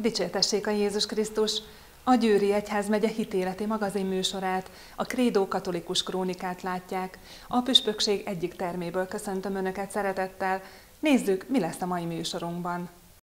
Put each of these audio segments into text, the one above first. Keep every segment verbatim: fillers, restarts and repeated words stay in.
Dicsértessék a Jézus Krisztus! A Győri Egyházmegye hitéleti magazin műsorát, a Credo katolikus krónikát látják. A püspökség egyik terméből köszöntöm Önöket szeretettel. Nézzük, mi lesz a mai műsorunkban.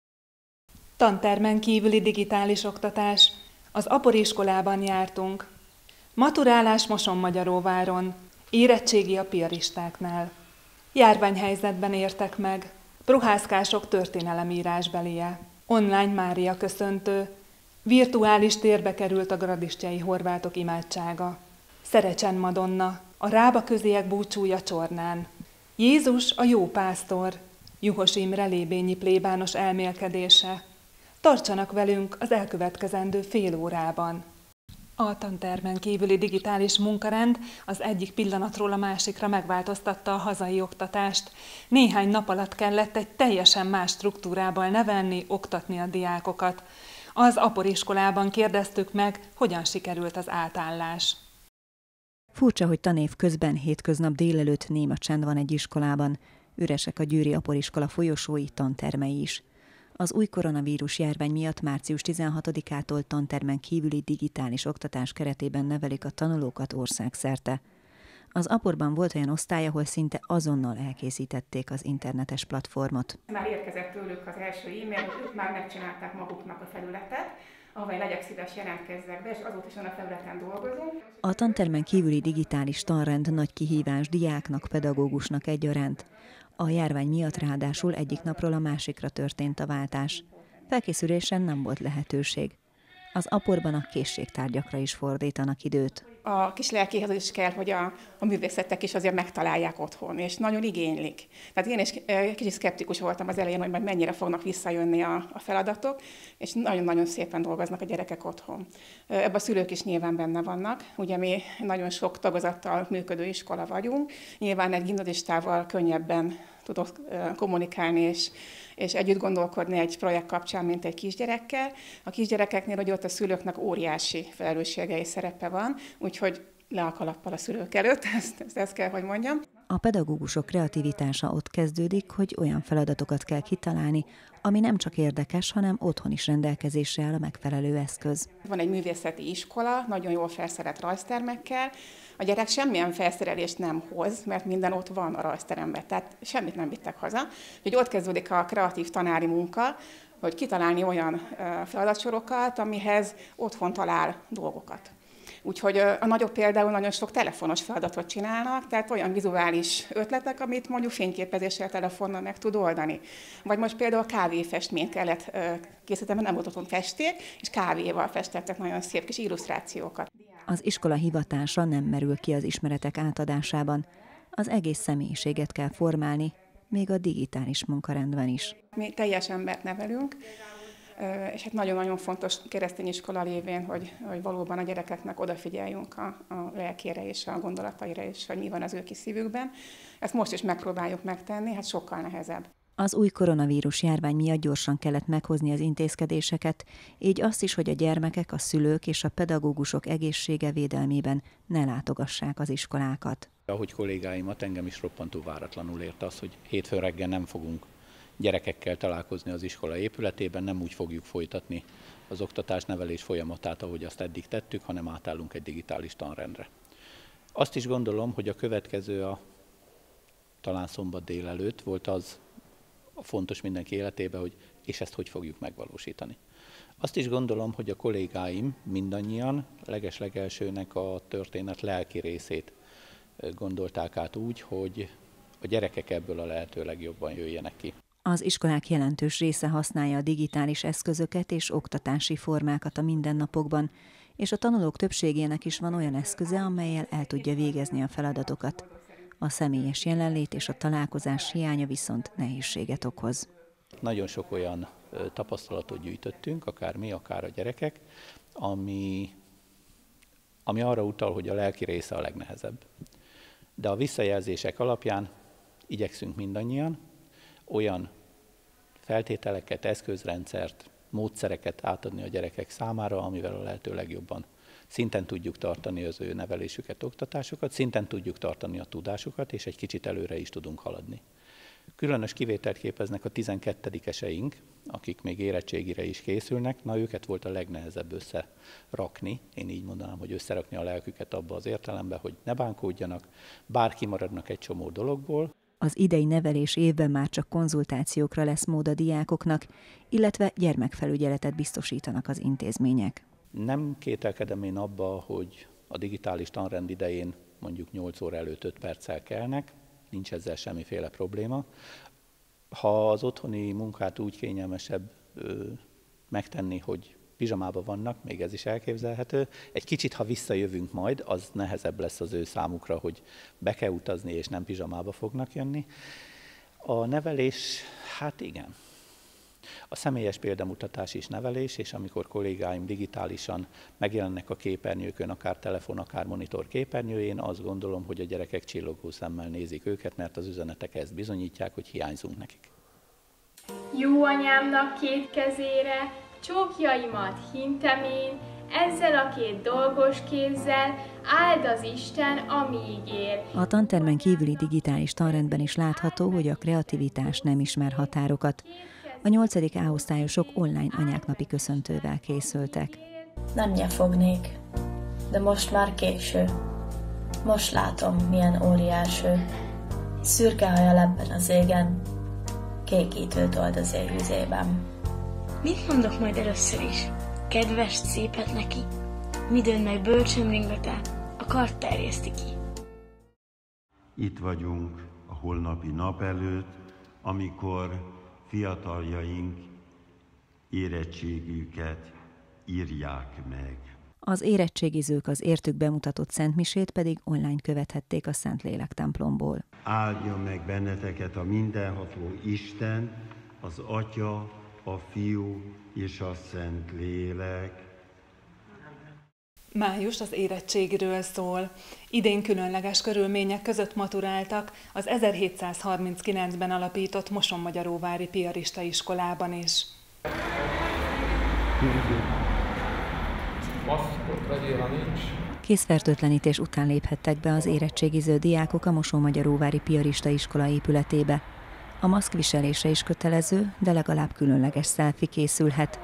Tantermen kívüli digitális oktatás. Az aporiskolában jártunk. Maturálás Mosonmagyaróváron. Érettségi a piaristáknál. Járványhelyzetben értek meg. Pruhászkások történelemírásbelie. Online Mária köszöntő. Virtuális térbe került a gradisztyai horvátok imádsága. Szerecsen Madonna, a rába köziek búcsúja Csornán. Jézus a jó pásztor, Juhos Imre lébényi plébános elmélkedése. Tartsanak velünk az elkövetkezendő fél órában. A tantermen kívüli digitális munkarend az egyik pillanatról a másikra megváltoztatta a hazai oktatást. Néhány nap alatt kellett egy teljesen más struktúrában nevelni, oktatni a diákokat. Az aporiskolában kérdeztük meg, hogyan sikerült az átállás. Furcsa, hogy tanév közben hétköznap délelőtt néma csend van egy iskolában. Üresek a győri aporiskola folyosói, tantermei is. Az új koronavírus járvány miatt március tizenhatodikától tantermen kívüli digitális oktatás keretében nevelik a tanulókat országszerte. Az aporban volt olyan osztály, ahol szinte azonnal elkészítették az internetes platformot. Már érkezett tőlük az első e-mail, hogy ők már megcsinálták maguknak a felületet, ahol legyek szíves, jelentkezzek be, és azóta is a felületen dolgozunk. A tantermen kívüli digitális tanrend nagy kihívás diáknak, pedagógusnak egyaránt. A járvány miatt ráadásul egyik napról a másikra történt a váltás. Felkészülésen nem volt lehetőség. Az aporban a készségtárgyakra is fordítanak időt. A kis lelkéhez is kell, hogy a, a művészetek is azért megtalálják otthon, és nagyon igénylik. Tehát én is kicsit szkeptikus voltam az elején, hogy majd mennyire fognak visszajönni a, a feladatok, és nagyon-nagyon szépen dolgoznak a gyerekek otthon. Ebben a szülők is nyilván benne vannak. Ugye mi nagyon sok tagozattal működő iskola vagyunk, nyilván egy gimnazistával könnyebben tudok kommunikálni, és, és együtt gondolkodni egy projekt kapcsán, mint egy kisgyerekkel. A kisgyerekeknél, hogy ott a szülőknek óriási felelőssége és szerepe van, úgyhogy le a kalappal a szülők előtt, ezt, ezt, ezt kell, hogy mondjam. A pedagógusok kreativitása ott kezdődik, hogy olyan feladatokat kell kitalálni, ami nem csak érdekes, hanem otthon is rendelkezésre áll a megfelelő eszköz. Van egy művészeti iskola, nagyon jól felszerelt rajztermekkel. A gyerek semmilyen felszerelést nem hoz, mert minden ott van a rajzteremben, tehát semmit nem vittek haza. Úgyhogy ott kezdődik a kreatív tanári munka, hogy kitalálni olyan feladatsorokat, amihez otthon talál dolgokat. Úgyhogy a nagyobb például nagyon sok telefonos feladatot csinálnak, tehát olyan vizuális ötletek, amit mondjuk fényképezéssel, telefonnal meg tud oldani. Vagy most például kávéfestményt kellett készíteni, mert nem volt otthon festék, és kávéval festettek nagyon szép kis illusztrációkat. Az iskola hivatása nem merül ki az ismeretek átadásában. Az egész személyiséget kell formálni, még a digitális munkarendben is. Mi teljes embert nevelünk, és hát nagyon-nagyon fontos keresztény iskola lévén, hogy, hogy valóban a gyerekeknek odafigyeljünk a, a lelkére és a gondolataira, és hogy mi van az ő kis szívükben. Ezt most is megpróbáljuk megtenni, hát sokkal nehezebb. Az új koronavírus járvány miatt gyorsan kellett meghozni az intézkedéseket, így azt is, hogy a gyermekek, a szülők és a pedagógusok egészsége védelmében ne látogassák az iskolákat. Ahogy kollégáimat, engem is roppantó váratlanul ért az, hogy hétfőn reggel nem fogunk gyerekekkel találkozni az iskola épületében, nem úgy fogjuk folytatni az oktatás-nevelés folyamatát, ahogy azt eddig tettük, hanem átállunk egy digitális tanrendre. Azt is gondolom, hogy a következő a talán szombat délelőtt volt az a fontos mindenki életében, hogy és ezt hogy fogjuk megvalósítani. Azt is gondolom, hogy a kollégáim mindannyian leges-legelsőnek a történet lelki részét gondolták át úgy, hogy a gyerekek ebből a lehető legjobban jöjjenek ki. Az iskolák jelentős része használja a digitális eszközöket és oktatási formákat a mindennapokban, és a tanulók többségének is van olyan eszköze, amellyel el tudja végezni a feladatokat. A személyes jelenlét és a találkozás hiánya viszont nehézséget okoz. Nagyon sok olyan tapasztalatot gyűjtöttünk, akár mi, akár a gyerekek, ami, ami arra utal, hogy a lelki része a legnehezebb. De a visszajelzések alapján igyekszünk mindannyian olyan feltételeket, eszközrendszert, módszereket átadni a gyerekek számára, amivel a lehető legjobban szinten tudjuk tartani az ő nevelésüket, oktatásukat, szinten tudjuk tartani a tudásukat, és egy kicsit előre is tudunk haladni. Különös kivételt képeznek a tizenkettedikeseink, akik még érettségire is készülnek. Na, őket volt a legnehezebb összerakni. Én így mondanám, hogy összerakni a lelküket abba az értelembe, hogy ne bánkódjanak, bár kimaradnak egy csomó dologból. Az idei nevelés évben már csak konzultációkra lesz mód a diákoknak, illetve gyermekfelügyeletet biztosítanak az intézmények. Nem kételkedem én abba, hogy a digitális tanrend idején mondjuk nyolc óra előtt öt perccel kelnek, nincs ezzel semmiféle probléma. Ha az otthoni munkát úgy kényelmesebb ö, megtenni, hogy pizsamában vannak, még ez is elképzelhető. Egy kicsit, ha visszajövünk majd, az nehezebb lesz az ő számukra, hogy be kell utazni, és nem pizsamába fognak jönni. A nevelés, hát igen. A személyes példamutatás is nevelés, és amikor kollégáim digitálisan megjelennek a képernyőkön, akár telefon, akár monitor képernyőjén, azt gondolom, hogy a gyerekek csillogó szemmel nézik őket, mert az üzenetek ezt bizonyítják, hogy hiányzunk nekik. Jó anyámnak két kezére, csókjaimat hintem én, ezzel a két dolgos kézzel áld az Isten, amíg ér. A tantermen kívüli digitális tanrendben is látható, hogy a kreativitás nem ismer határokat. A nyolcadik A osztályosok online anyáknapi köszöntővel készültek. Nem nyafognék, de most már késő. Most látom, milyen óriás ő. Szürke haja lebben az égen, kékítőt old az éjhűzében. Mit mondok majd először is? Kedves, szépet neki. Midőn meg bölcsön ringete, a kart terjeszti ki. Itt vagyunk a holnapi nap előtt, amikor fiataljaink érettségüket írják meg. Az érettségizők az értük bemutatott szentmisét pedig online követhették a Szentlélek templomból. Áldja meg benneteket a mindenható Isten, az Atya, a Fiú és a Szentlélek. Május az érettségiről szól. Idén különleges körülmények között maturáltak az ezerhétszázharminckilencben alapított Mosonmagyaróvári Piarista iskolában is. Készfertőtlenítés után léphettek be az érettségiző diákok a Mosonmagyaróvári Piarista iskola épületébe. A maszkviselése is kötelező, de legalább különleges selfie készülhet.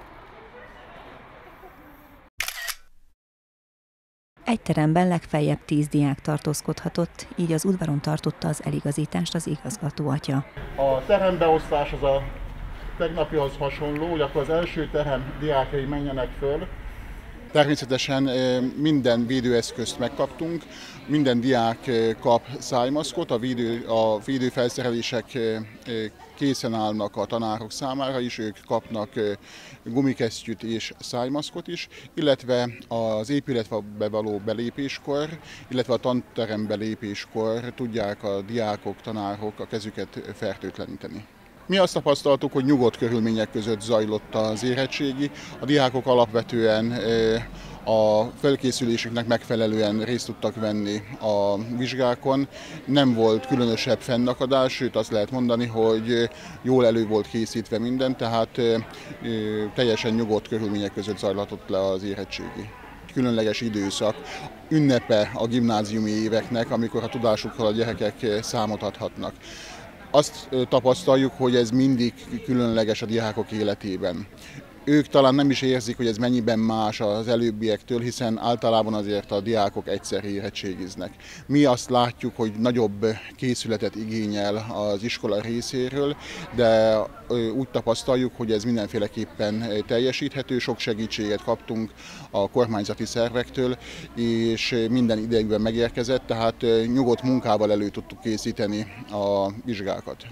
Egy teremben legfeljebb tíz diák tartózkodhatott, így az udvaron tartotta az eligazítást az igazgató atya. A terembeosztás az a tegnapihoz hasonló, hogy akkor az első terem diákjai menjenek föl. Természetesen minden védőeszközt megkaptunk, minden diák kap szájmaszkot, a, védő, a védőfelszerelések készen állnak a tanárok számára is, ők kapnak gumikesztyűt és szájmaszkot is, illetve az épületbe való belépéskor, illetve a tanterembe lépéskor tudják a diákok, tanárok a kezüket fertőtleníteni. Mi azt tapasztaltuk, hogy nyugodt körülmények között zajlott az érettségi. A diákok alapvetően a felkészülésüknek megfelelően részt tudtak venni a vizsgákon. Nem volt különösebb fennakadás, sőt azt lehet mondani, hogy jól elő volt készítve minden, tehát teljesen nyugodt körülmények között zajlatott le az érettségi. Különleges időszak, ünnepe a gimnáziumi éveknek, amikor a tudásukkal a gyerekek számot adhatnak. Azt tapasztaljuk, hogy ez mindig különleges a diákok életében. Ők talán nem is érzik, hogy ez mennyiben más az előbbiektől, hiszen általában azért a diákok egyszer érettségiznek. Mi azt látjuk, hogy nagyobb készületet igényel az iskola részéről, de úgy tapasztaljuk, hogy ez mindenféleképpen teljesíthető, sok segítséget kaptunk a kormányzati szervektől, és minden idejükben megérkezett, tehát nyugodt munkával elő tudtuk készíteni a vizsgákat.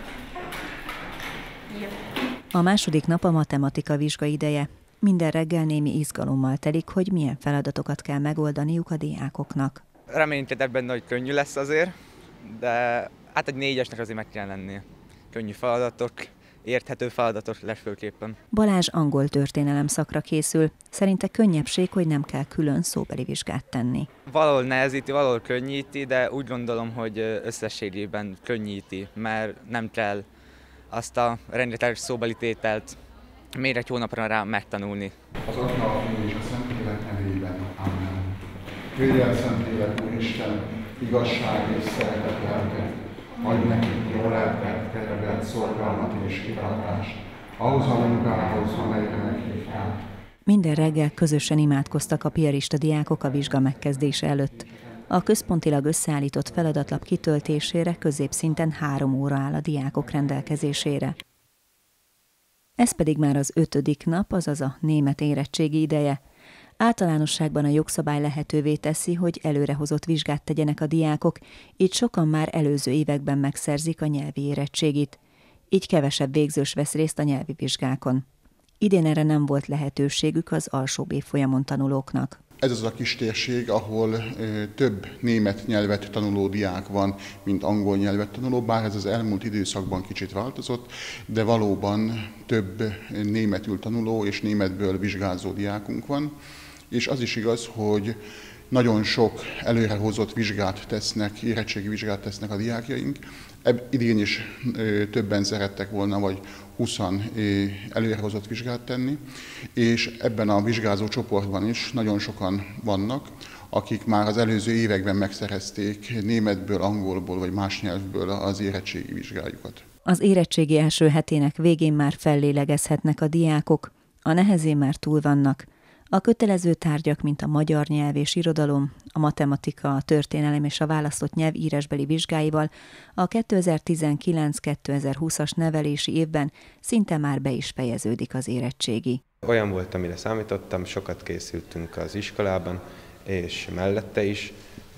A második nap a matematika vizsga ideje. Minden reggel némi izgalommal telik, hogy milyen feladatokat kell megoldaniuk a diákoknak. Reménykedek benne, hogy könnyű lesz azért, de hát egy négyesnek azért meg kell lennie. Könnyű feladatok, érthető feladatok legfőképpen. Balázs angol történelem szakra készül. Szerinte könnyebbség, hogy nem kell külön szóbeli vizsgát tenni. Valahol nehezíti, valahol könnyíti, de úgy gondolom, hogy összességében könnyíti, mert nem kell azt a rengeteg szóbeli tételt még egy hónapra rá megtanulni. Az Atya, a Fiú és a Szentlélek nevében. Amen. Jöjj el, Szentlélek, Úristen, igazság és szeretet lelket, adj nekünk jó lelket, elkövetett szorgalmat és kitartást, ahhoz a munkához, amelyre meghívtál. Minden reggel közösen imádkoztak a piarista diákok a vizsga megkezdése előtt. A központilag összeállított feladatlap kitöltésére középszinten három óra áll a diákok rendelkezésére. Ez pedig már az ötödik nap, azaz a német érettségi ideje. Általánosságban a jogszabály lehetővé teszi, hogy előrehozott vizsgát tegyenek a diákok, így sokan már előző években megszerzik a nyelvi érettségit. Így kevesebb végzős vesz részt a nyelvi vizsgákon. Idén erre nem volt lehetőségük az alsóbb évfolyamon tanulóknak. Ez az a kis térség, ahol több német nyelvet tanuló diák van, mint angol nyelvet tanuló, bár ez az elmúlt időszakban kicsit változott, de valóban több németül tanuló és németből vizsgázó diákunk van. És az is igaz, hogy nagyon sok előrehozott vizsgát tesznek, érettségi vizsgát tesznek a diákjaink. Idén is többen szerettek volna, vagy húszan előrehozott vizsgát tenni, és ebben a vizsgázó csoportban is nagyon sokan vannak, akik már az előző években megszerezték németből, angolból vagy más nyelvből az érettségi vizsgájukat. Az érettségi első hetének végén már fellélegezhetnek a diákok, a nehezén már túl vannak. A kötelező tárgyak, mint a magyar nyelv és irodalom, a matematika, a történelem és a választott nyelv írásbeli vizsgáival a kétezer-tizenkilenc kétezer-húszas nevelési évben szinte már be is fejeződik az érettségi. Olyan volt, amire számítottam, sokat készültünk az iskolában, és mellette is.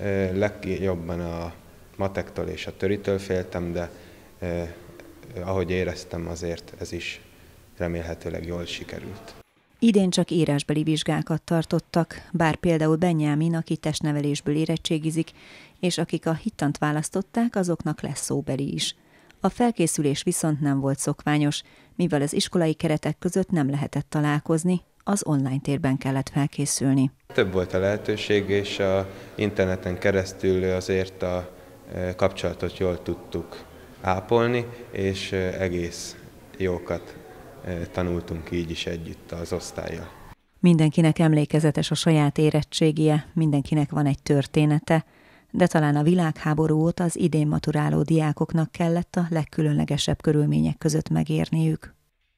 Legjobban a matektól és a töritől féltem, de eh, ahogy éreztem, azért ez is remélhetőleg jól sikerült. Idén csak írásbeli vizsgákat tartottak, bár például Benyámin, aki testnevelésből érettségizik, és akik a hittant választották, azoknak lesz szóbeli is. A felkészülés viszont nem volt szokványos, mivel az iskolai keretek között nem lehetett találkozni, az online térben kellett felkészülni. Több volt a lehetőség, és az interneten keresztül azért a kapcsolatot jól tudtuk ápolni, és egész jókat tanultunk így is együtt az osztállyal. Mindenkinek emlékezetes a saját érettségie, mindenkinek van egy története, de talán a világháború óta az idén maturáló diákoknak kellett a legkülönlegesebb körülmények között megérniük.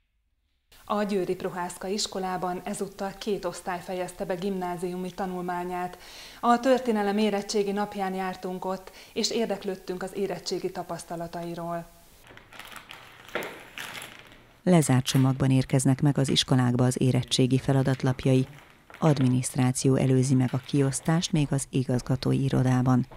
A győri Prohászka iskolában ezúttal két osztály fejezte be gimnáziumi tanulmányát. A történelem érettségi napján jártunk ott, és érdeklődtünk az érettségi tapasztalatairól. Lezárt csomagban érkeznek meg az iskolákba az érettségi feladatlapjai. Adminisztráció előzi meg a kiosztást még az igazgatói irodában.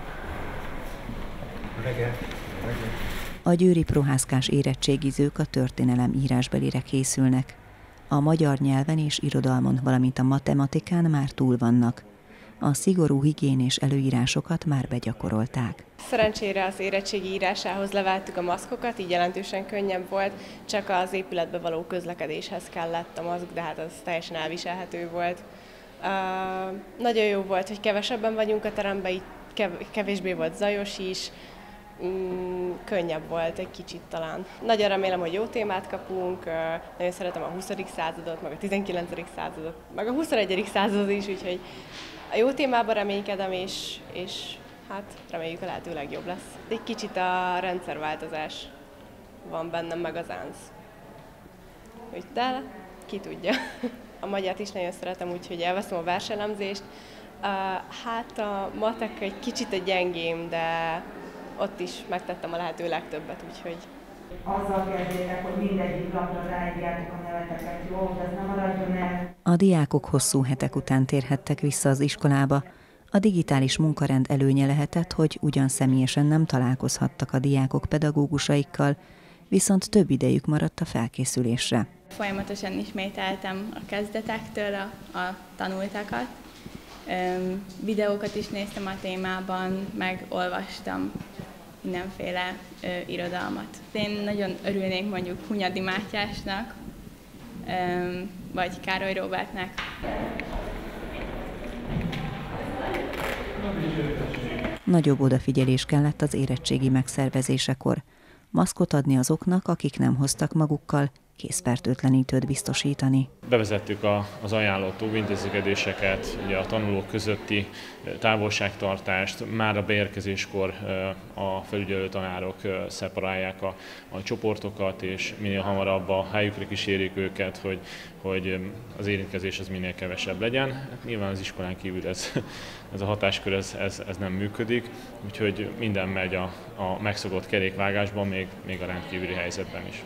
A győri prohászkás érettségizők a történelem írásbelire készülnek. A magyar nyelven és irodalmon, valamint a matematikán már túl vannak. A szigorú higiénés előírásokat már begyakorolták. Szerencsére az érettségi írásához levettük a maszkokat, így jelentősen könnyebb volt, csak az épületbe való közlekedéshez kellett a maszk, de hát az teljesen elviselhető volt. Uh, nagyon jó volt, hogy kevesebben vagyunk a teremben, így kev- kevésbé volt zajos is, mm, könnyebb volt egy kicsit talán. Nagyon remélem, hogy jó témát kapunk, uh, nagyon szeretem a huszadik századot, meg a tizenkilencedik századot, meg a huszonegyedik századot is, úgyhogy a jó témában reménykedem, és, és hát reméljük a lehető legjobb lesz. Egy kicsit a rendszerváltozás van bennem, meg az ánsz. De ki tudja. A magyart is nagyon szeretem, úgyhogy elveszem a verselemzést. Hát a matek egy kicsit a gyengém, de ott is megtettem a lehető legtöbbet, úgyhogy... Azzal kezdjétek, hogy mindegyik lapra ráírjátok a neveteket, jó, ez nem maradjon el. A diákok hosszú hetek után térhettek vissza az iskolába. A digitális munkarend előnye lehetett, hogy ugyan személyesen nem találkozhattak a diákok pedagógusaikkal, viszont több idejük maradt a felkészülésre. Folyamatosan ismételtem a kezdetektől a, a tanultakat. Üm, videókat is néztem a témában, meg olvastam mindenféle ö, irodalmat. Én nagyon örülnék mondjuk Hunyadi Mátyásnak, ö, vagy Károly Róbertnek. Nagyobb odafigyelés kellett az érettségi megszervezésekor. Maszkot adni azoknak, akik nem hoztak magukkal, készfertőtlenítőt biztosítani. Bevezettük a, az ajánlott óvintézkedéseket, ugye a tanulók közötti távolságtartást, már a beérkezéskor a felügyelő tanárok szeparálják a, a csoportokat, és minél hamarabb a helyükre kísérik őket, hogy, hogy az érintkezés az minél kevesebb legyen. Nyilván az iskolán kívül ez, ez a hatáskör ez, ez, ez nem működik, úgyhogy minden megy a, a megszokott kerékvágásban, még, még a rendkívüli helyzetben is.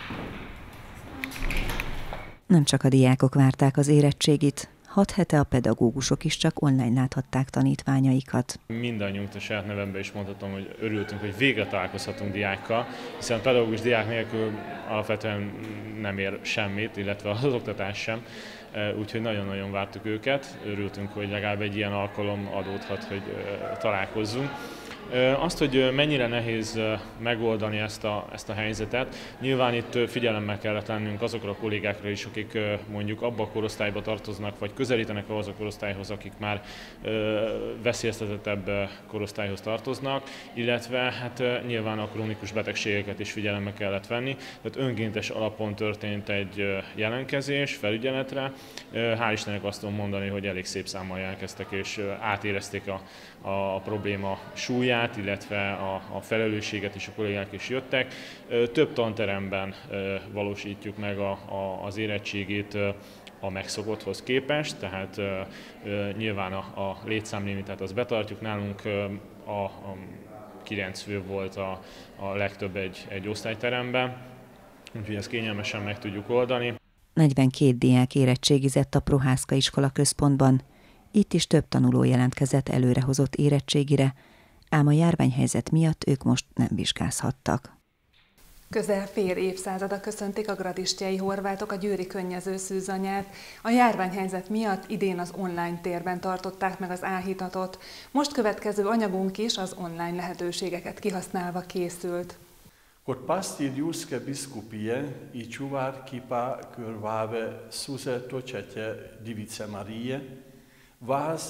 Nem csak a diákok várták az érettségit, hat hete a pedagógusok is csak online láthatták tanítványaikat. Mindannyiunk, a saját nevemben is mondhatom, hogy örültünk, hogy végre találkozhatunk diákkal, hiszen a pedagógus diák nélkül alapvetően nem ér semmit, illetve az oktatás sem. Úgyhogy nagyon-nagyon vártuk őket, örültünk, hogy legalább egy ilyen alkalom adódhat, hogy találkozzunk. Azt, hogy mennyire nehéz megoldani ezt a, ezt a helyzetet, nyilván itt figyelemmel kellett lennünk azokra a kollégákra is, akik mondjuk abba a korosztályba tartoznak, vagy közelítenek ahhoz a korosztályhoz, akik már veszélyeztetettebb korosztályhoz tartoznak, illetve hát nyilván a krónikus betegségeket is figyelembe kellett venni. Tehát önkéntes alapon történt egy jelentkezés felügyeletre. Hál' Istennek azt tudom mondani, hogy elég szép számmal jelentkeztek, és átérezték a, a probléma súlyát, illetve a, a felelősséget is, a kollégák is jöttek. Több tanteremben valósítjuk meg a, a, az érettségét a megszokotthoz képest, tehát uh, uh, nyilván a, a létszámlimitet azt betartjuk, nálunk uh, a, a kilenc fő volt a, a legtöbb egy, egy osztályteremben, úgyhogy ezt kényelmesen meg tudjuk oldani. negyvenkét diák érettségizett a Prohászka iskola központban. Itt is több tanuló jelentkezett előrehozott érettségire, ám a járványhelyzet miatt ők most nem vizsgázhattak. Közel fél évszázada köszöntik a gradistjai horvátok a győri könnyező szűzanyát. A járványhelyzet miatt idén az online térben tartották meg az áhítatot. Most következő anyagunk is az online lehetőségeket kihasználva készült. Kod pastir Juske biskupije i čuvar kipa krvave suze točetje Divice Marije, vas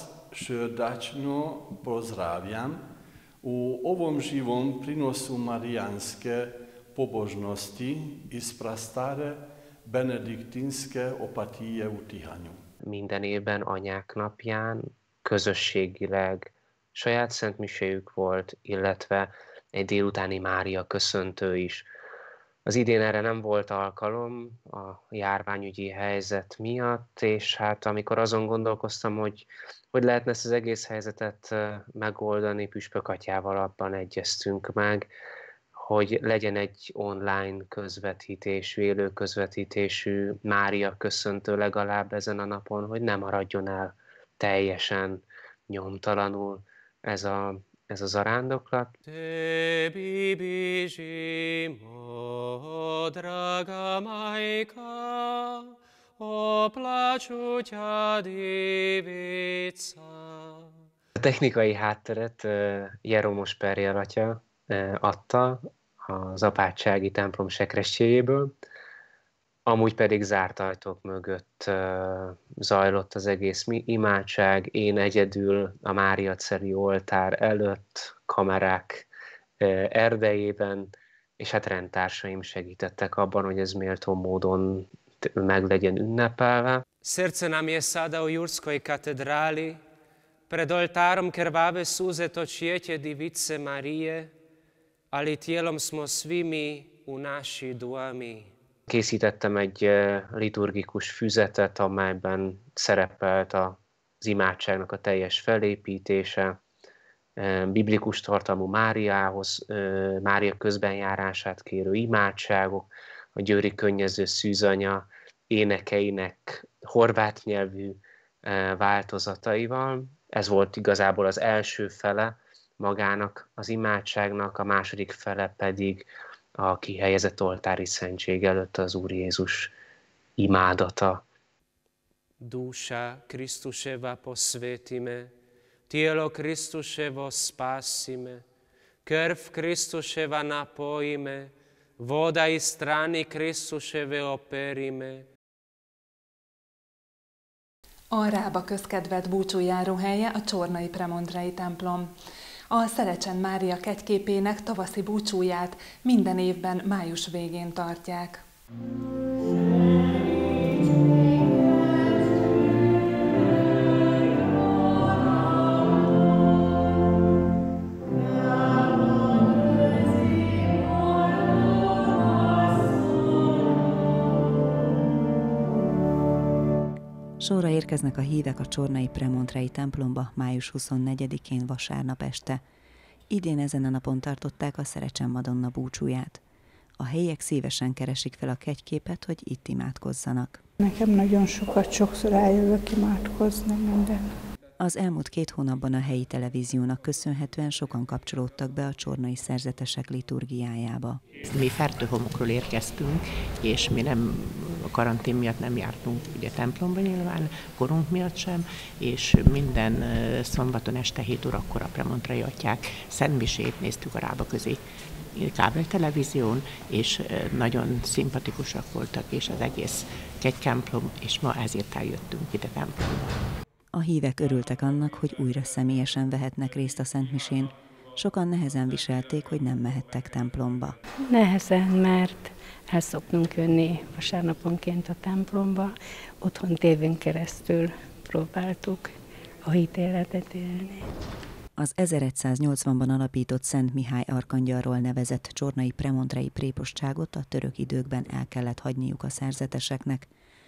srdačno pozdravljam u ovom živom prinosu marijanske pobožnosti iz prastare benediktinske opatije u Tihanyu. Minden évben anyák napján közösségileg saját szentmiséjük volt, illetve egy délutáni Mária köszöntő is. Az idén erre nem volt alkalom a járványügyi helyzet miatt, és hát amikor azon gondolkoztam, hogy hogy lehetne ezt az egész helyzetet megoldani, Püspök atyával abban egyeztünk meg, hogy legyen egy online közvetítésű, élő közvetítésű Mária köszöntő legalább ezen a napon, hogy ne maradjon el teljesen nyomtalanul ez a, ez a zarándoklat. Te bibizsimo, draga majka, o plačuťa divica. A technikai hátteret Jeromos Perjel atya adta az apátsági templom sekrestyéjéből, amúgy pedig zárt ajtók mögött zajlott az egész imádság, én egyedül a Máriaceli oltár előtt, kamerák erdejében, és hát rendtársaim segítettek abban, hogy ez méltó módon meg legyen ünnepelve. Srce nam je sada u Jurskoj katedrali, pred oltarom krvave suze točietje Divice Marije, ali tijelom smo svi mi u naši duami. Készítettem egy liturgikus füzetet, amelyben szerepelt az imádságnak a teljes felépítése, biblikus tartalmú Máriához, Mária közbenjárását kérő imádságok, a győri könnyező szűzanya énekeinek horvát nyelvű változataival. Ez volt igazából az első fele magának az imádságnak, a második fele pedig a kihelyezett oltári szentség előtt az Úr Jézus imádata. Duša Kristuseva posvetime, tijelo Kristusevo spasime, krv Kristuseva napojime, voda iz strani Kristuseve operime. A Rába közkedvelt búcsújáró helye a csornai Premontrei templom. A Szerecsen Mária kegyképének tavaszi búcsúját minden évben május végén tartják. Sorra érkeznek a hívek a csornai Premontrei templomba május huszonnegyedikén vasárnap este. Idén ezen a napon tartották a Szerecsen Madonna búcsúját. A helyiek szívesen keresik fel a kegyképet, hogy itt imádkozzanak. Nekem nagyon sokat, sokszor eljövök imádkozni minden. Az elmúlt két hónapban a helyi televíziónak köszönhetően sokan kapcsolódtak be a csornai szerzetesek liturgiájába. Mi Fertőhomokról érkeztünk, és mi nem a karantén miatt nem jártunk ugye templomba nyilván, korunk miatt sem, és minden szombaton este hét órakor a Premontrei atyák szentmisét néztük a Rábaközi kábeltelevízión, és nagyon szimpatikusak voltak, és az egész kegytemplom, és ma ezért eljöttünk ide templomba. A hívek örültek annak, hogy újra személyesen vehetnek részt a szentmisén. Sokan nehezen viselték, hogy nem mehettek templomba. Nehezen, mert el szoktunk jönni vasárnaponként a templomba. Otthon tévén keresztül próbáltuk a hitéletet élni. Az ezeregyszáznyolcvanban alapított Szent Mihály arkangyalról nevezett csornai Premontrei prépostságot a török időkben el kellett hagyniuk a szerzeteseknek.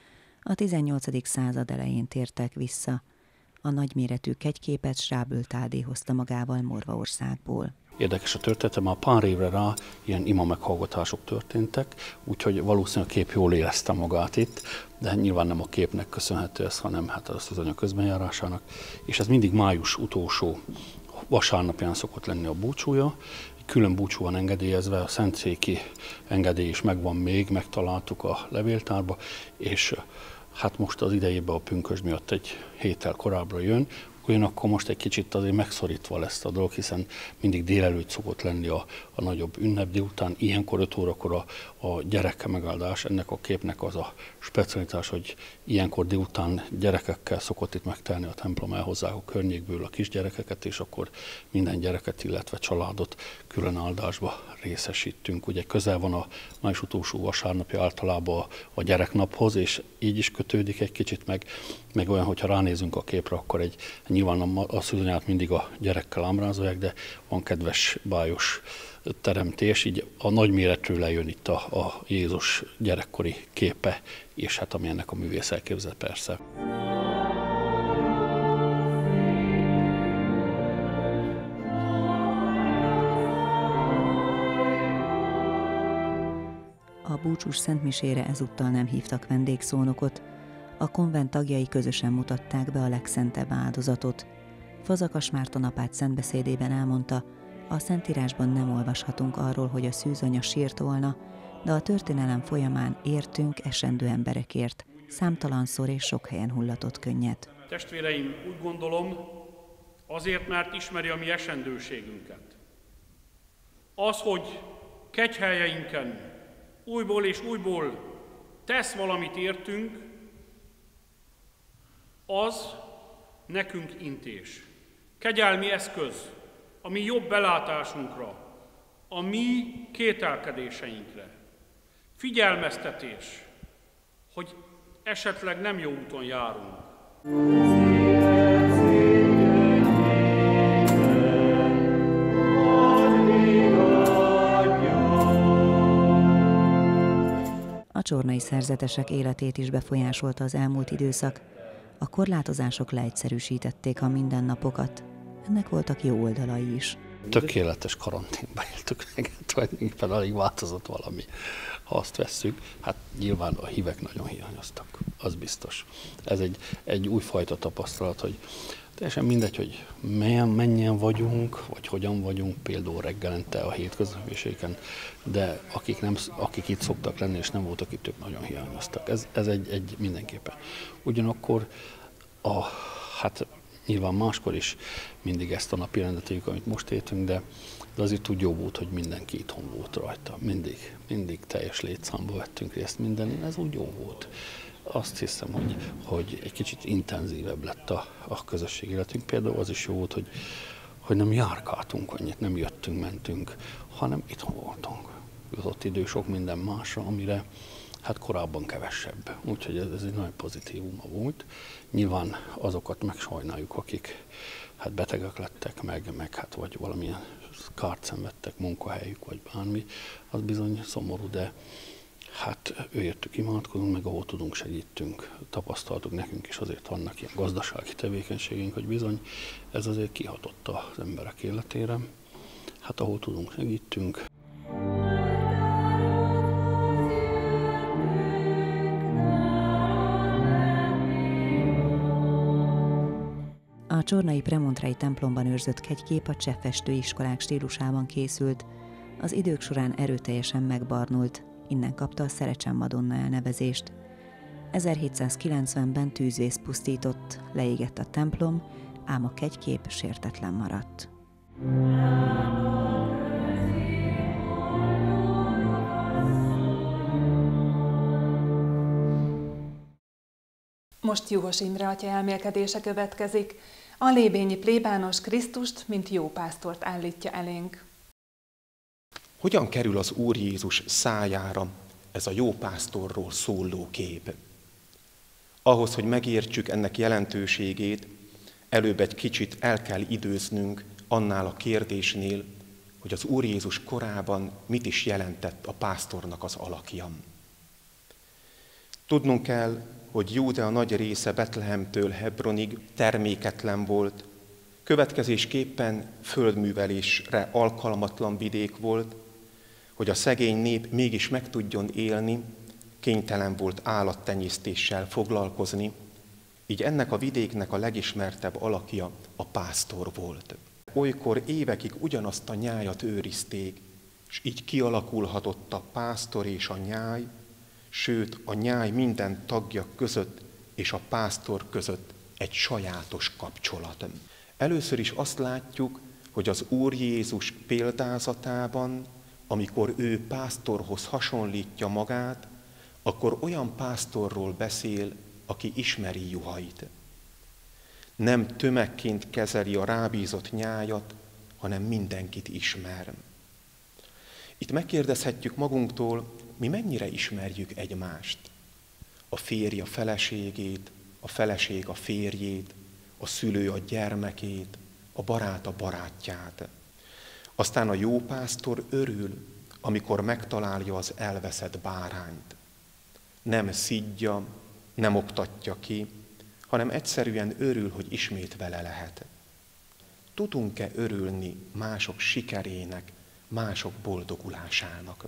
A tizennyolcadik század elején tértek vissza. A nagyméretű kegyképet Schrábl Tádé hozta magával Morvaországból. Érdekes a történet, már pár évre rá ilyen ima meghallgatások történtek, úgyhogy valószínűleg a kép jól érezte magát itt, de nyilván nem a képnek köszönhető ez, hanem hát az Szuzanya közbenjárásának. És ez mindig május utolsó vasárnapján szokott lenni a búcsúja. Külön búcsú van engedélyezve, a szentszéki engedély is megvan még, megtaláltuk a levéltárba, és hát most az idejében a pünkösd miatt egy héttel korábbra jön, ugyanakkor most egy kicsit azért megszorítva lesz a dolog, hiszen mindig délelőtt szokott lenni a, a nagyobb ünnep, délután ilyenkor öt órakor a, a gyereke megáldás. Ennek a képnek az a specialitás, hogy ilyenkor délután gyerekekkel szokott itt megtelni a templom, elhozzák a környékből a kisgyerekeket, és akkor minden gyereket, illetve családot külön áldásba részesítünk. Ugye közel van a május utolsó vasárnapja általában a, a gyereknaphoz, és így is kötődik egy kicsit, meg, meg olyan, hogyha ránézünk a képre, akkor egy nyilván a, a szülőnyát mindig a gyerekkel ábrázolják, de van kedves, bájos teremtés, így a nagyméretről lejön itt a, a Jézus gyerekkori képe, és hát ami ennek a művész elképzel persze. A búcsús szentmisére ezúttal nem hívtak vendégszónokot. A konvent tagjai közösen mutatták be a legszentebb áldozatot. Fazakas Márton apát szentbeszédében elmondta, a Szentírásban nem olvashatunk arról, hogy a szűzanya sírt volna, de a történelem folyamán értünk esendő emberekért, számtalanszor és sok helyen hullatott könnyet. Testvéreim, úgy gondolom, azért, mert ismeri a mi esendőségünket. Az, hogy kegyhelyeinken újból és újból tesz valamit értünk, az nekünk intés. Kegyelmi eszköz a mi jobb belátásunkra, a mi kételkedéseinkre. Figyelmeztetés, hogy esetleg nem jó úton járunk. A csornai szerzetesek életét is befolyásolta az elmúlt időszak. A korlátozások leegyszerűsítették a mindennapokat. Ennek voltak jó oldalai is. Tökéletes karanténba éltük meg, tulajdonképpen alig változott valami, ha azt vesszük. Hát nyilván a hívek nagyon hiányoztak, az biztos. Ez egy, egy újfajta tapasztalat, hogy teljesen mindegy, hogy melyen, mennyien vagyunk, vagy hogyan vagyunk, például reggelente a hétköznapiségeken, de akik, nem, akik itt szoktak lenni, és nem voltak itt, ők nagyon hiányoztak. Ez, ez egy, egy mindenképpen. Ugyanakkor a, hát nyilván máskor is mindig ezt a napi rendet éljük, amit most éltünk, de, de azért úgy jó volt, hogy mindenki itthon volt rajta. Mindig, mindig teljes létszámba vettünk részt minden, ez úgy jó volt. Azt hiszem, hogy, hogy egy kicsit intenzívebb lett a, a közösség életünk. Például az is jó volt, hogy, hogy nem járkáltunk annyit, nem jöttünk, mentünk, hanem itthon voltunk. Jutott idő sok minden másra, amire hát korábban kevesebb. Úgyhogy ez, ez egy nagy pozitívuma volt. Nyilván azokat megsajnáljuk, akik hát betegek lettek meg, meg hát vagy valamilyen kárt szenvedtek, munkahelyük, vagy bármi, az bizony szomorú, de Hát őértük imádkozunk, meg ahol tudunk segítünk. Tapasztaltuk nekünk is, azért vannak ilyen gazdasági tevékenységünk, hogy bizony ez azért kihatott az emberek életére. Hát ahol tudunk segítünk. A csornai Premontrei templomban őrzött kegykép a cseh festőiskolák stílusában készült. Az idők során erőteljesen megbarnult, innen kapta a Szerecsen Madonna elnevezést. ezerhétszázkilencvenben tűzvész pusztított, leégett a templom, ám a kegykép sértetlen maradt. Most Juhos Imre atya elmélkedése következik. A lébényi plébános Krisztust, mint jó pásztort állítja elénk. Hogyan kerül az Úr Jézus szájára ez a jó pásztorról szóló kép? Ahhoz, hogy megértsük ennek jelentőségét, előbb egy kicsit el kell időznünk annál a kérdésnél, hogy az Úr Jézus korában mit is jelentett a pásztornak az alakja. Tudnunk kell, hogy Júdea nagy része Betlehemtől Hebronig terméketlen volt, következésképpen földművelésre alkalmatlan vidék volt, hogy a szegény nép mégis meg tudjon élni, kénytelen volt állattenyésztéssel foglalkozni, így ennek a vidéknek a legismertebb alakja a pásztor volt. Olykor évekig ugyanazt a nyájat őrizték, és így kialakulhatott a pásztor és a nyáj, sőt a nyáj minden tagja között és a pásztor között egy sajátos kapcsolat. Először is azt látjuk, hogy az Úr Jézus példázatában, amikor ő pásztorhoz hasonlítja magát, akkor olyan pásztorról beszél, aki ismeri juhait. Nem tömegként kezeli a rábízott nyájat, hanem mindenkit ismer. Itt megkérdezhetjük magunktól, mi mennyire ismerjük egymást. A férj a feleségét, a feleség a férjét, a szülő a gyermekét, a barát a barátját. Aztán a jó pásztor örül, amikor megtalálja az elveszett bárányt. Nem szidja, nem oktatja ki, hanem egyszerűen örül, hogy ismét vele lehet. Tudunk-e örülni mások sikerének, mások boldogulásának?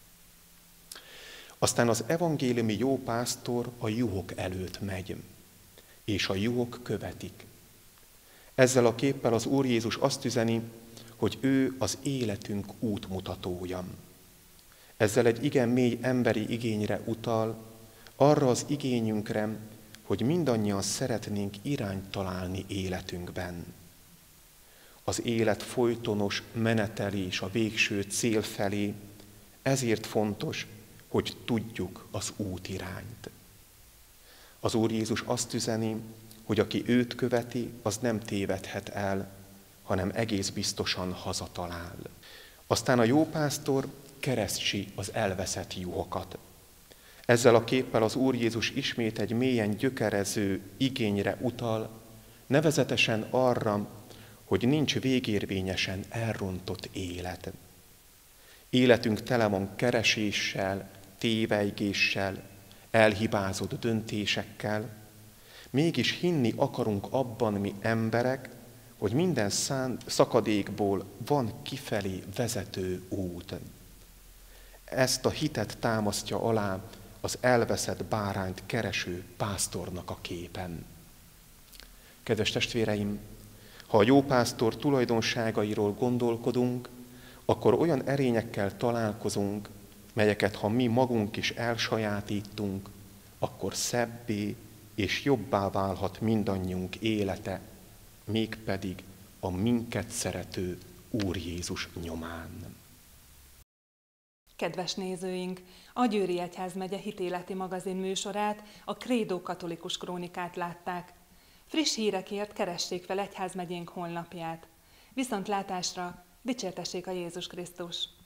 Aztán az evangéliumi jó pásztor a juhok előtt megy, és a juhok követik. Ezzel a képpel az Úr Jézus azt üzeni, hogy ő az életünk útmutatója. Ezzel egy igen mély emberi igényre utal, arra az igényünkre, hogy mindannyian szeretnénk irányt találni életünkben. Az élet folytonos menetelés a végső cél felé, ezért fontos, hogy tudjuk az útirányt. Az Úr Jézus azt üzeni, hogy aki őt követi, az nem tévedhet el, hanem egész biztosan hazatalál. Aztán a jó pásztor keresztsi az elveszett juhokat. Ezzel a képpel az Úr Jézus ismét egy mélyen gyökerező igényre utal, nevezetesen arra, hogy nincs végérvényesen elrontott élet. Életünk tele van kereséssel, tévejgéssel, elhibázott döntésekkel, mégis hinni akarunk abban mi emberek, hogy minden szán, szakadékból van kifelé vezető út. Ezt a hitet támasztja alá az elveszett bárányt kereső pásztornak a képen. Kedves testvéreim, ha a jó pásztor tulajdonságairól gondolkodunk, akkor olyan erényekkel találkozunk, melyeket ha mi magunk is elsajátítunk, akkor szebbé és jobbá válhat mindannyiunk élete, mégpedig a minket szerető Úr Jézus nyomán. Kedves nézőink, a Győri Egyházmegye hitéleti magazin műsorát, a Credo katolikus krónikát látták. Friss hírekért keressék fel egyházmegyénk honlapját. Viszontlátásra, dicsértessék a Jézus Krisztus!